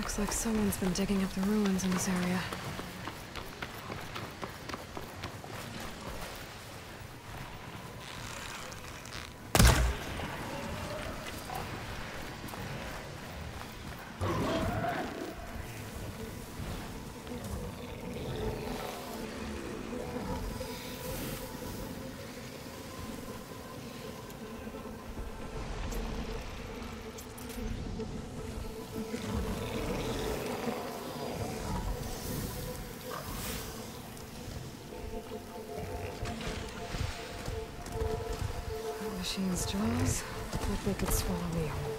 Looks like someone's been digging up the ruins in this area. Machine's jaws, like they could swallow me whole.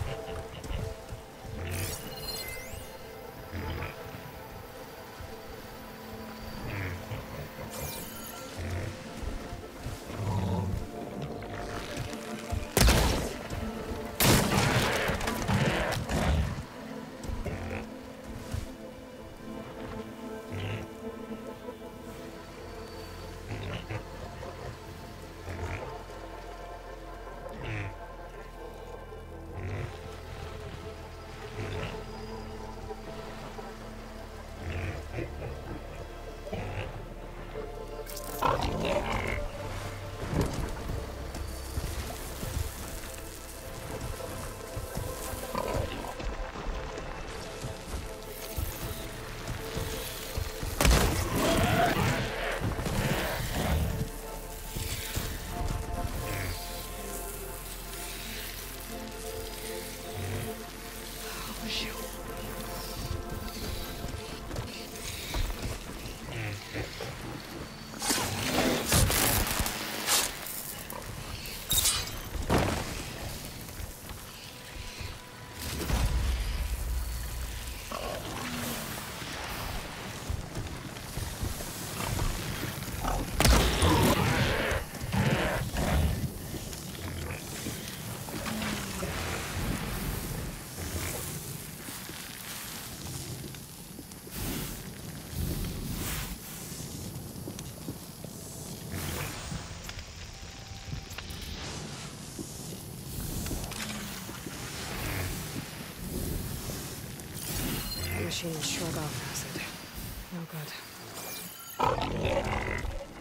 Machine shrug off acid. No good.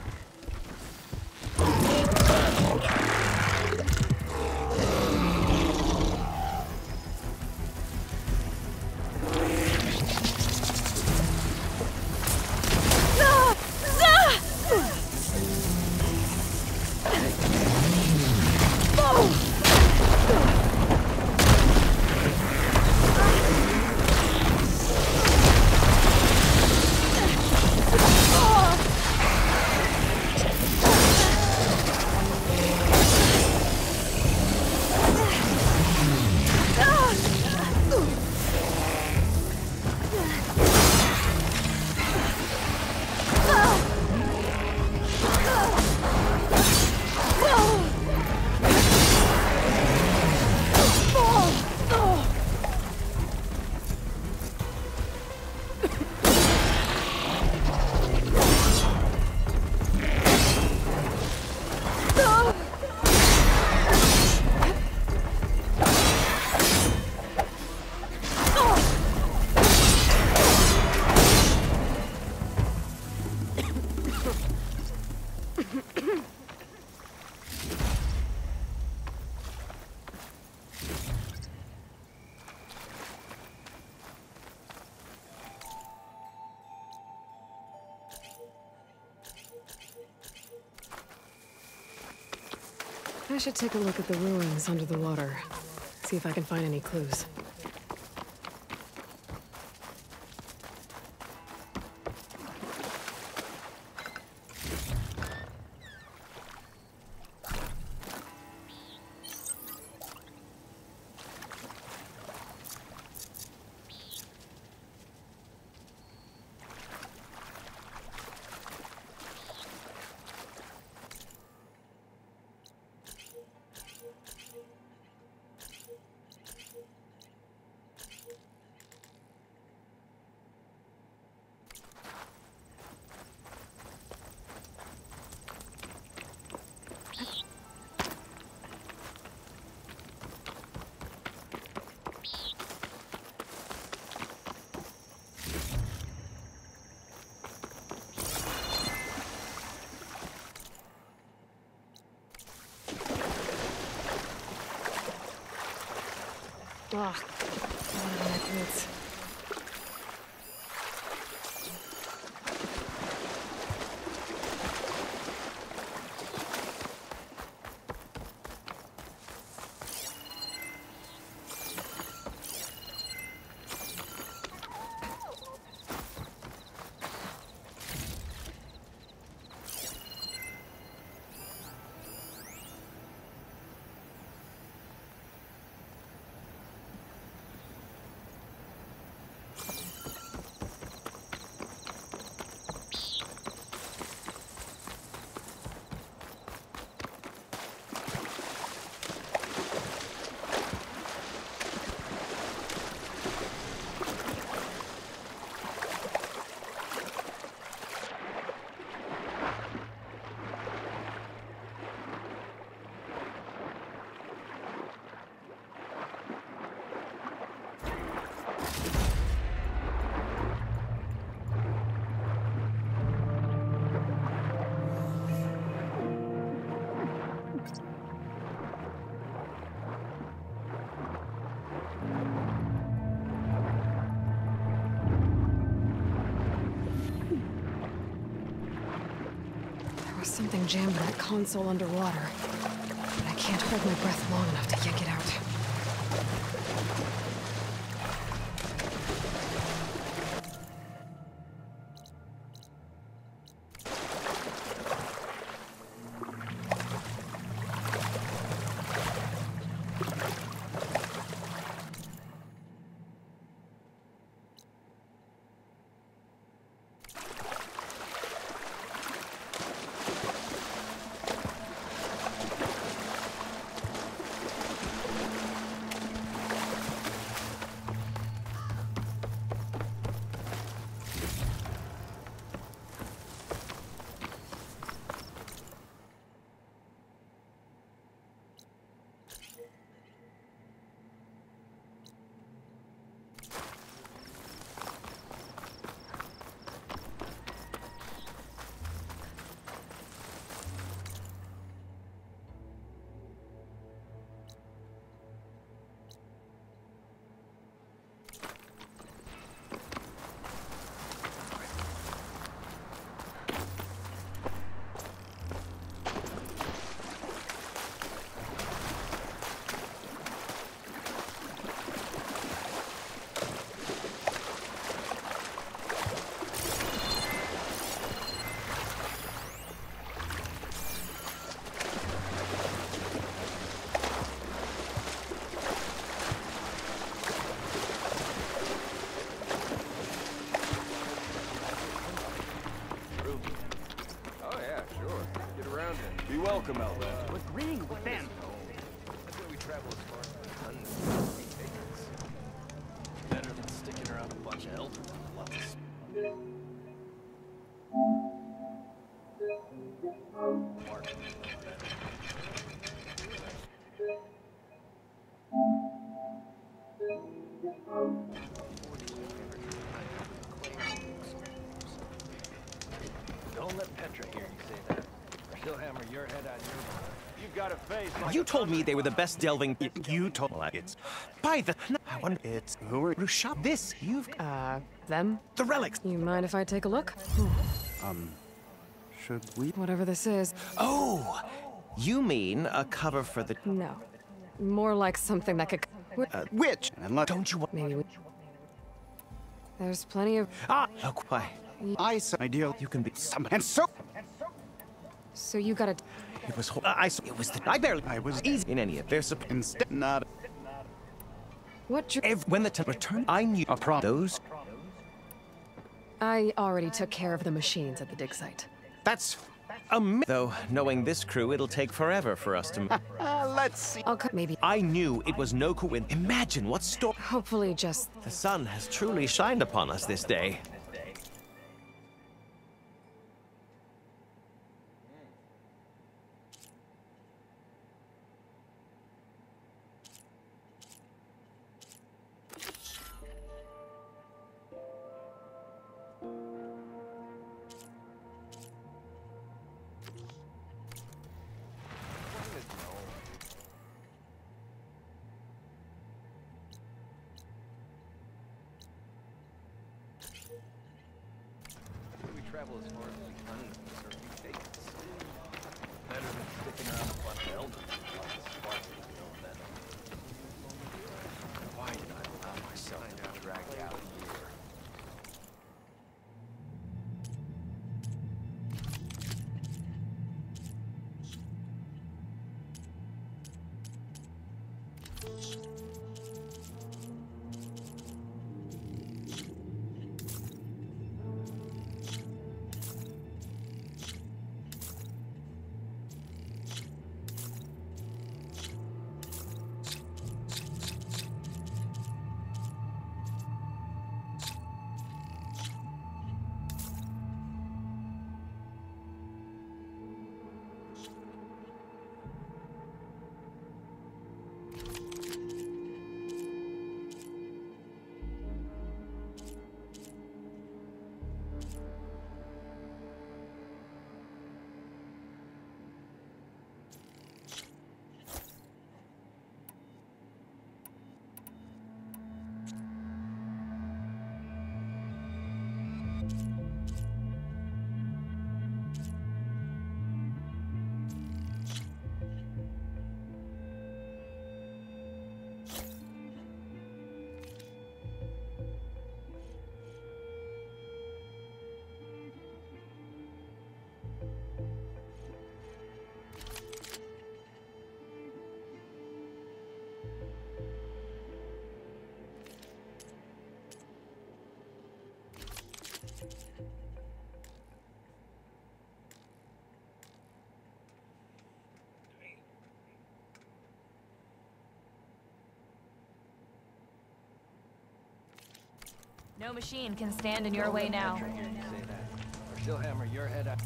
I should take a look at the ruins under the water. See if I can find any clues. Ugh. One of my boots. Something jammed in that console underwater. But I can't hold my breath long enough to yank it out. Be welcome, Elder. Agreeing with them. That's where we travel as far as tons of vacations. Better than sticking around a bunch of elder bluffs. Mark. Don't let Petra hear you say that. She'll hammer your head on your... You've got a face like You told me they were the best delving. You told me it's by the. I wonder it's who are who shot this. You've Them? the relics. You mind if I take a look? Should we? Whatever this is. Oh, you mean a cover for the No. More like something that could... Which? And let don't you want? Maybe we... There's plenty of... Look, why? I say ideal. You can be some and so. So you gotta... It was. It was the. I barely. I was easy in any of their support. instead not What When the time returned, I knew a problem. those. I already took care of the machines at the dig site. That's though. Knowing this crew, it'll take forever for us to. Let's see. I'll maybe... I knew it was no coincidence. Imagine what storm. Hopefully just... The sun has truly shined upon us this day. travel as far as we can for a few days. Better than sticking around a bunch of elders like a Spartan, you know that. Why did I allow myself to be dragged out here? No machine can stand in your way now. Say that, or she'll hammer your head out.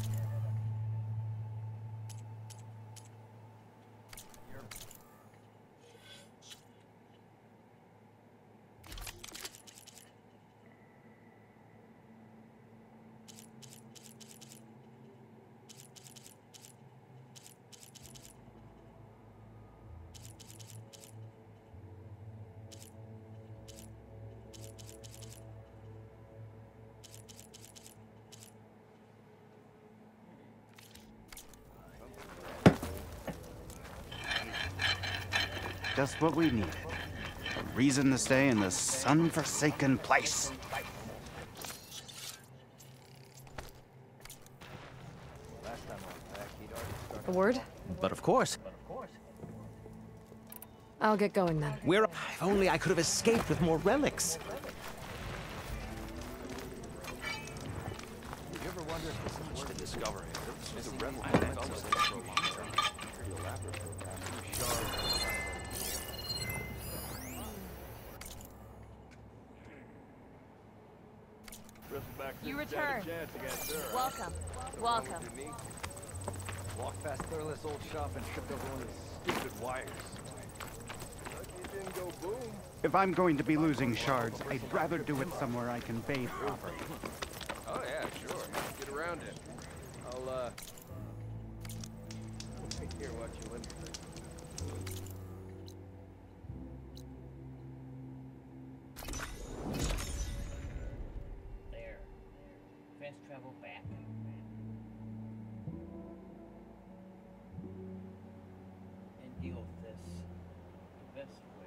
Just what we need. A reason to stay in this sun-forsaken place. Last time I was back, he'd already started. A word? But of course, I'll get going then. if only I could have escaped with more relics. You ever wonder if this is worth the discovery? This is a rebel that's almost been for a long time. Pretty elaborate program. You return. Welcome. Welcome. Walked past Thurless old shop and tripped over one of his stupid wires. Lucky it didn't go boom. If I'm going to be losing shards, I'd rather do it somewhere I can bathe properly. Oh yeah, sure. Get around it. I'll take here watch you in. There. Fast travel back. And deal with this the best way.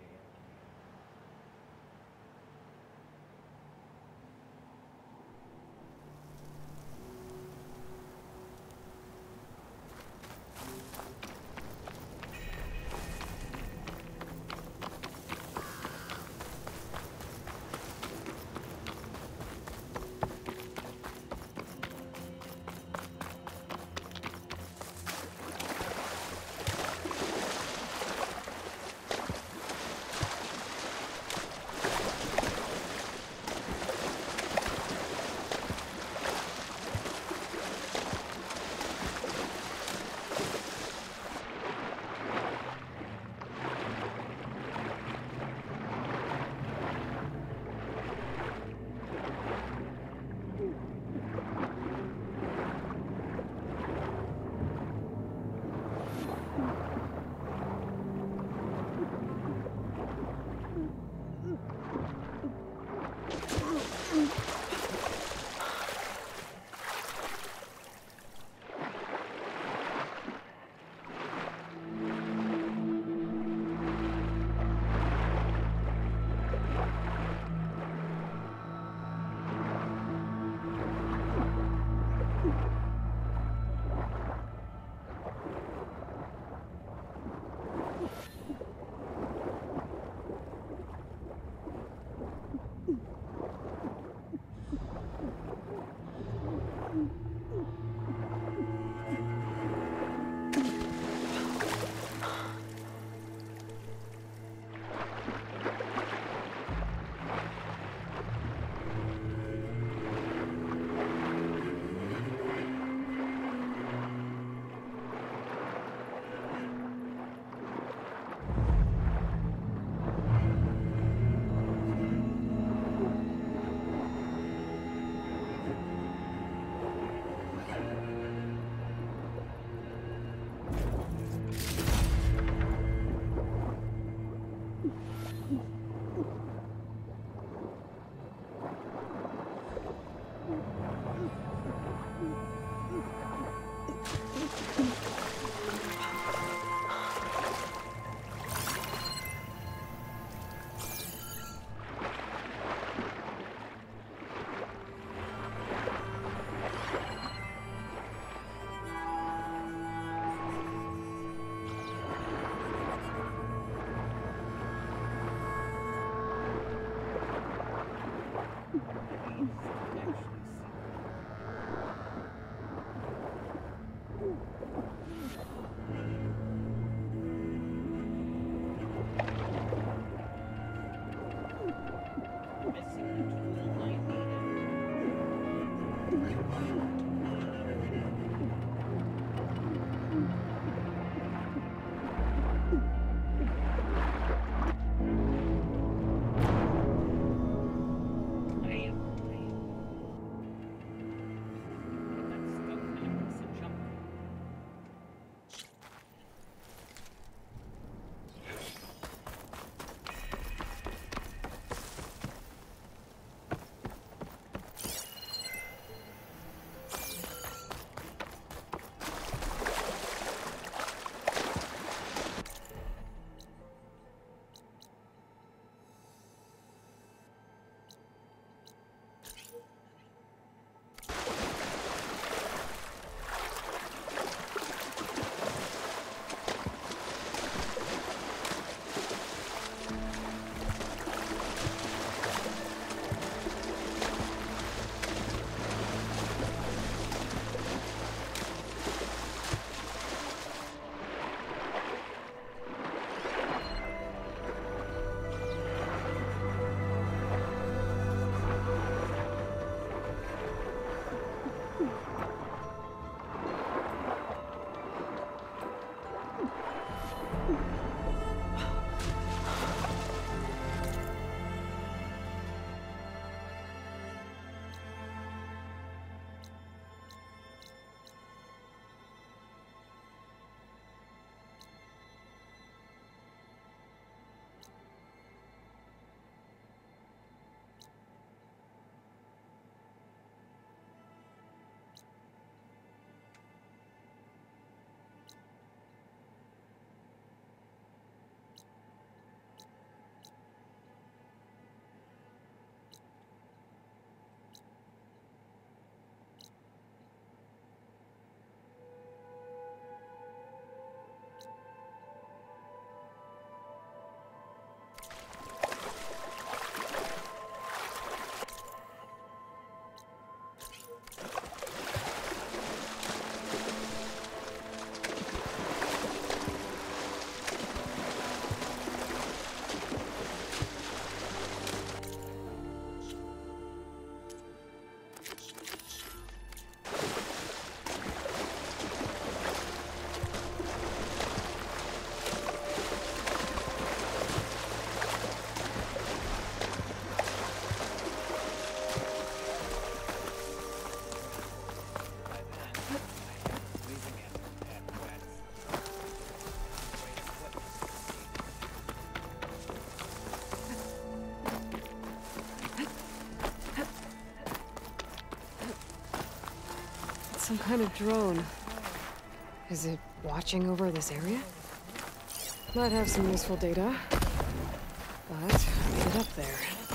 Some kind of drone. Is it watching over this area? Might have some useful data. But I made it up there.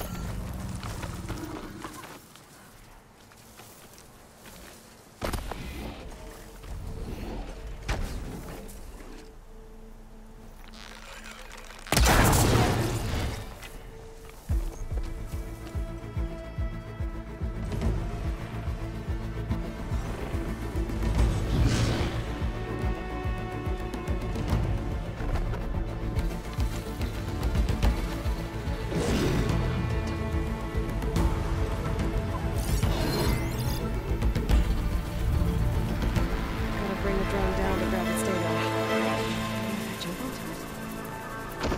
Bring the drone down to grab its data. If I jump onto it.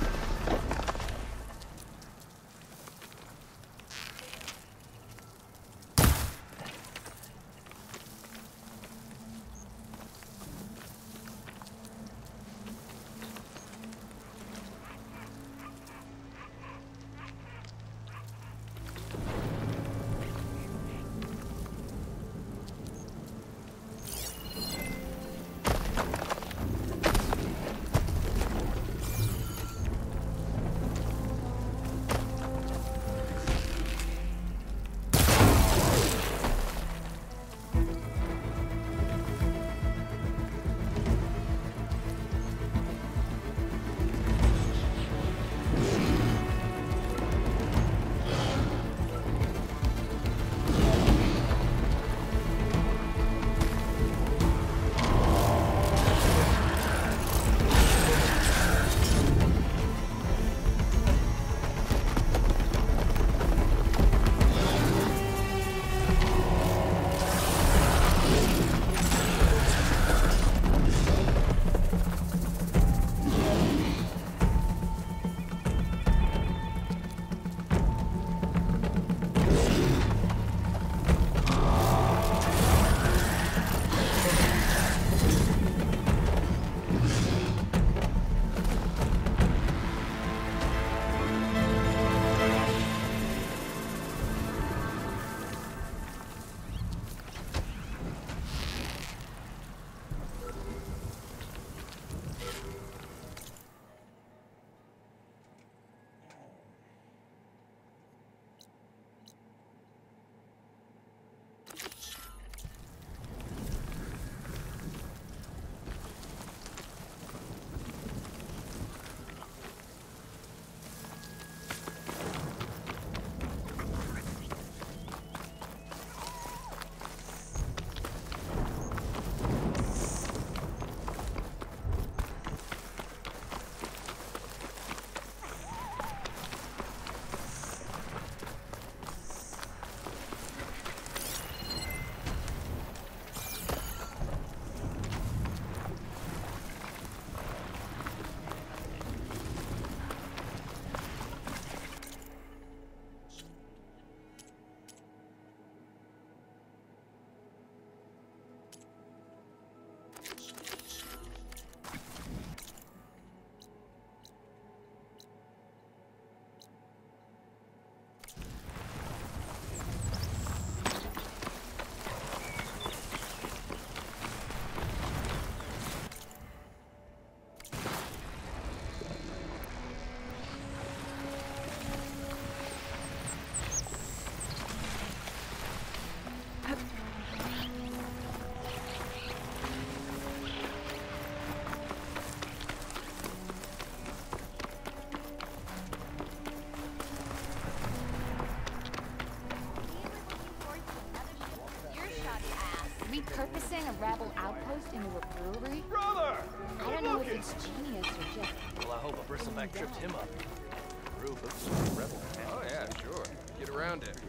Repurposing a rebel outpost into a brewery? Brother! I don't know if it's genius or just... Well, I hope a bristleback tripped him up. Brew looks like a rebel. Oh, yeah, sure. Get around it.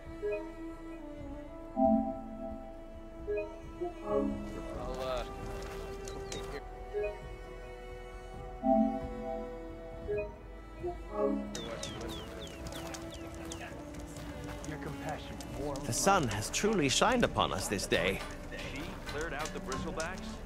I'll, Your compassion warms. The sun has truly shined upon us this day. She cleared out the bristlebacks?